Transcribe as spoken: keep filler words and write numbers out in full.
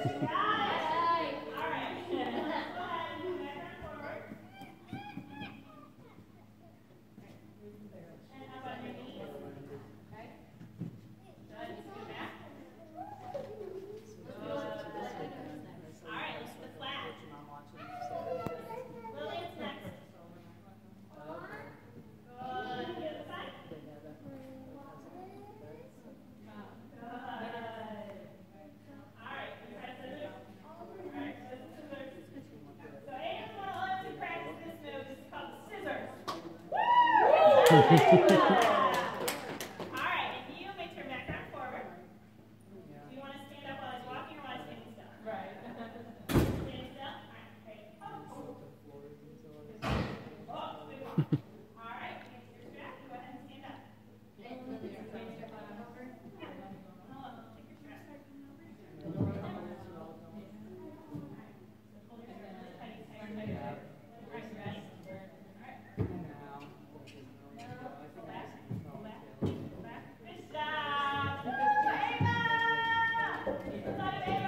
All right, and you may turn back around forward. Do you want to stand up while I was walking or while I was standing still? Right. Standing still? All right, great. Oh, oh good one. All right, here's your strap. Go ahead and stand up. Hold on, take your strap. Good job. Ava!